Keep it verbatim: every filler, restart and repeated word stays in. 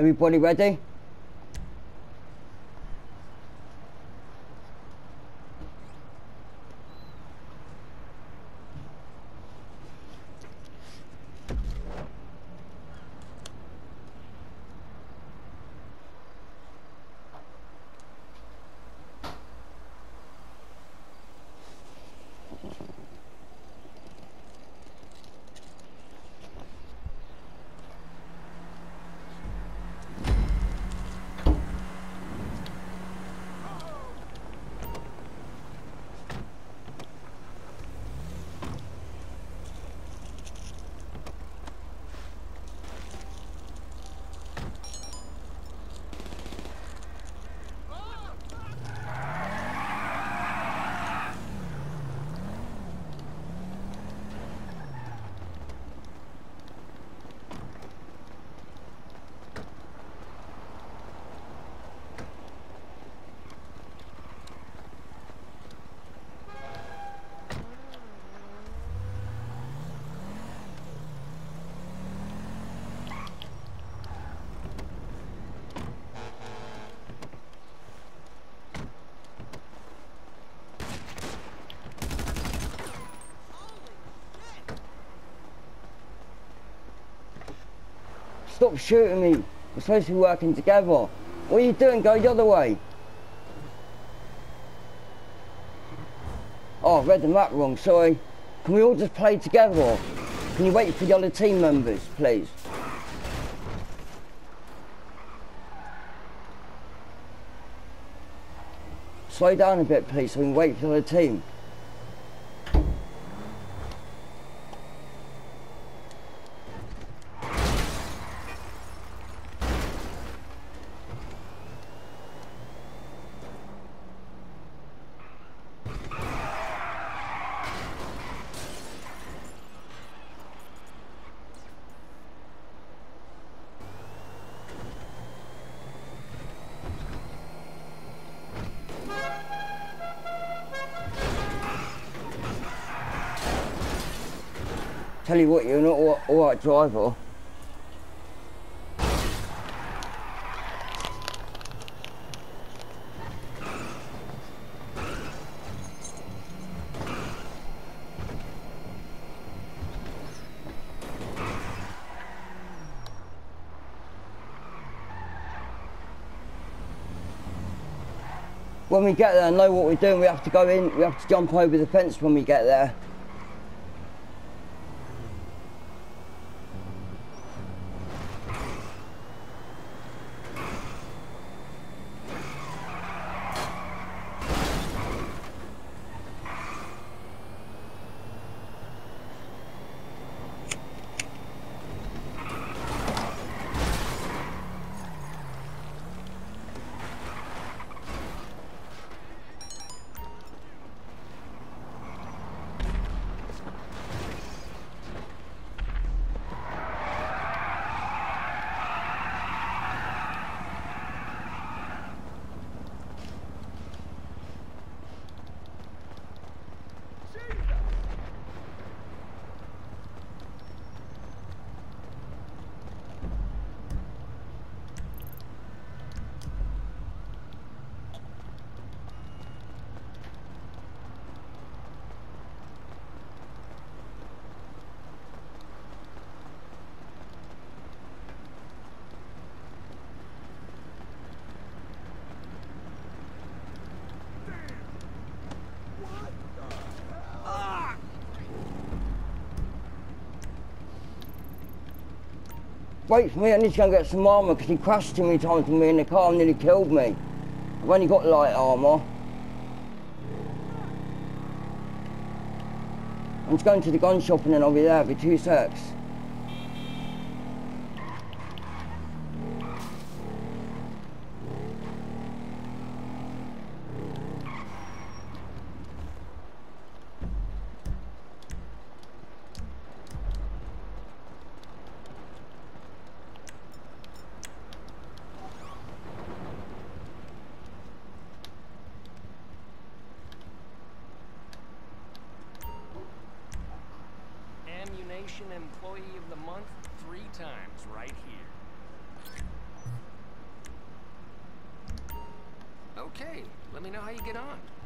Everybody ready? Stop shooting me. We're supposed to be working together. What are you doing? Go the other way. Oh, I read the map wrong, sorry. Can we all just play together? Can you wait for the other team members, please? Slow down a bit, please, so we can wait for the other team. Tell you what, you're not all, all right driver. When we get there, know what we're doing. We have to go in, we have to jump over the fence when we get there. Wait for me, I need to go and get some armour because he crashed too many times with me in the car and nearly killed me. I've only got light armour. I'm just going to the gun shop and then I'll be there for two secs. Employee of the month three times right here. Okay, let me know how you get on.